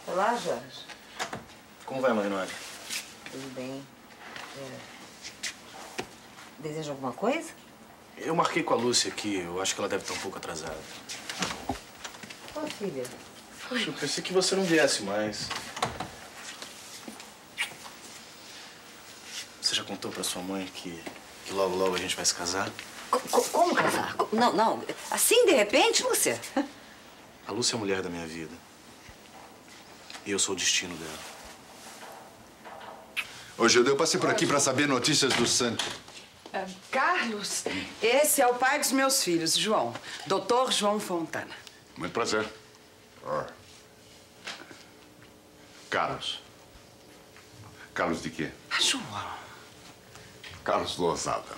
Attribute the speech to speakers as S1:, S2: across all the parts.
S1: Olá, Jorge.
S2: Como vai, Magnólia?
S1: Tudo bem. Deseja alguma coisa?
S2: Eu marquei com a Lúcia aqui. Eu acho que ela deve estar um pouco atrasada.
S1: Ô, filha.
S2: Poxa, eu pensei que você não viesse mais. Você já contou pra sua mãe que logo, logo a gente vai se casar?
S1: Como casar? Não. Assim, de repente, Lúcia?
S2: A Lúcia é a mulher da minha vida. E eu sou o destino dela.
S3: Ô, Gilda, eu passei por aqui pra saber notícias do Santi.
S4: Carlos, esse é o pai dos meus filhos, João. Doutor João Fontana.
S3: Muito prazer. Carlos. Carlos de quê?
S4: João.
S3: Carlos Lozada.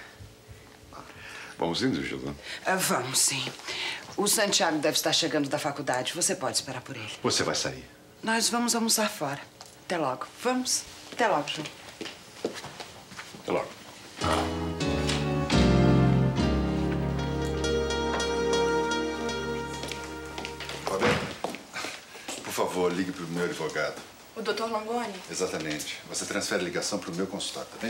S3: Vamos indo, Gilda?
S4: Vamos, sim. O Santiago deve estar chegando da faculdade. Você pode esperar por ele.
S3: Você vai sair?
S4: Nós vamos almoçar fora. Até logo. Vamos? Até logo, João.
S3: Até logo. Roberto, por favor, ligue para o meu advogado.
S5: O Dr. Langoni?
S3: Exatamente. Você transfere a ligação para o meu consultório, tá bem?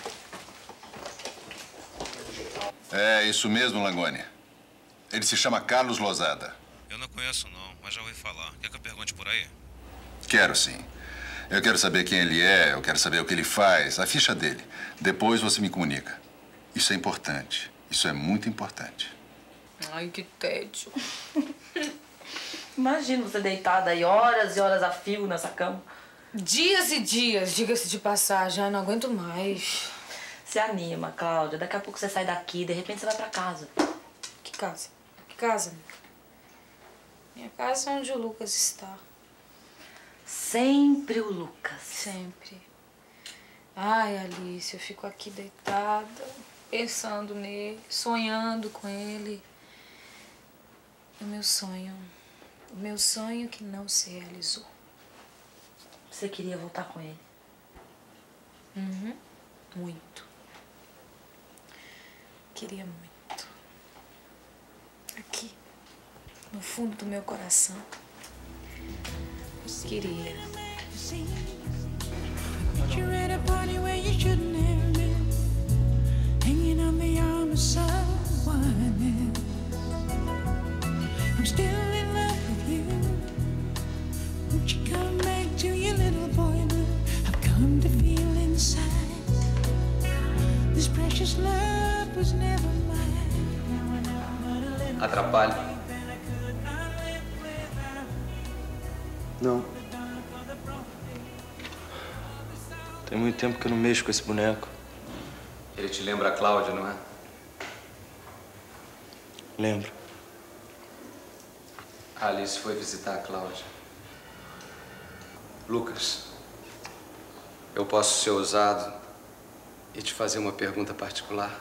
S3: É, isso mesmo, Langoni. Ele se chama Carlos Lozada.
S6: Eu não conheço, não, mas já ouvi falar. Quer que eu pergunte por aí?
S3: Quero, sim. Eu quero saber quem ele é, eu quero saber o que ele faz, a ficha dele. Depois você me comunica. Isso é importante. Isso é muito importante.
S5: Ai, que tédio.
S7: Imagina você deitada aí horas e horas a fio nessa cama.
S5: Dias e dias, diga-se de passagem. Ai, não aguento mais.
S7: Se anima, Cláudia. Daqui a pouco você sai daqui, de repente você vai pra casa.
S5: Que casa? Que casa, amiga? Minha casa é onde o Lucas está.
S7: Sempre o Lucas.
S5: Sempre. Ai, Alice, eu fico aqui deitada, pensando nele, sonhando com ele. O meu sonho que não se realizou.
S7: Você queria voltar com ele?
S5: Uhum, muito. Queria muito. Aqui, no fundo do meu coração. Queria.
S8: You're at a party where you shouldn't have been, hanging on the arm of someone else. I'm still in love with you. Won't you come back to your little boy blue? I've come to feel inside this precious love was never mine.
S9: Atrapalha.
S2: Não. Tem muito tempo que eu não mexo com esse boneco.
S9: Ele te lembra a Cláudia, não é?
S2: Lembro.
S9: A Alice foi visitar a Cláudia. Lucas, eu posso ser ousado e te fazer uma pergunta particular?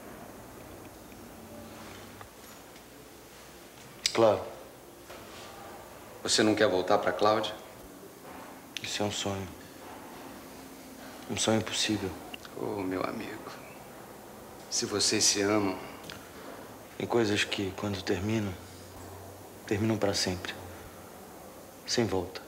S2: Claro.
S9: Você não quer voltar para a Cláudia?
S2: Isso é um sonho. Um sonho impossível.
S9: Oh, meu amigo. Se vocês se amam...
S2: Tem coisas que, quando terminam, terminam para sempre. Sem volta.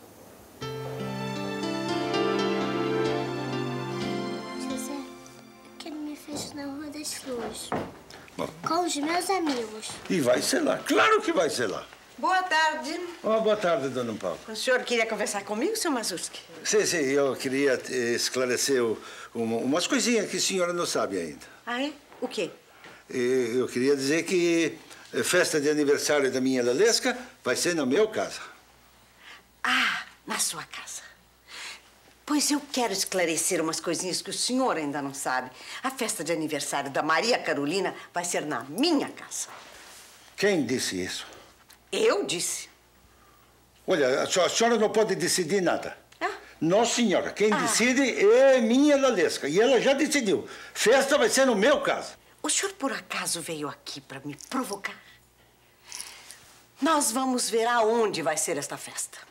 S10: José, eu quero minha festa na Rua das Flores.
S11: Bom.
S10: Com os meus amigos.
S11: E vai ser lá. Claro que vai ser lá.
S12: Boa tarde.
S11: Oh, boa tarde, dona Paulo.
S12: O senhor queria conversar comigo, seu Mazuski?
S11: Sim, eu queria esclarecer umas coisinhas que a senhora não sabe ainda.
S12: Ah, é? O quê?
S11: Eu queria dizer que a festa de aniversário da minha Lalesca vai ser na minha casa.
S12: Ah, na sua casa. Pois eu quero esclarecer umas coisinhas que o senhor ainda não sabe. A festa de aniversário da Maria Carolina vai ser na minha casa.
S11: Quem disse isso?
S12: Eu disse.
S11: Olha, a senhora não pode decidir nada. Não, senhora. Quem decide é minha Lalesca. E ela já decidiu. Festa vai ser no meu caso.
S12: O senhor, por acaso, veio aqui para me provocar? Nós vamos ver aonde vai ser esta festa.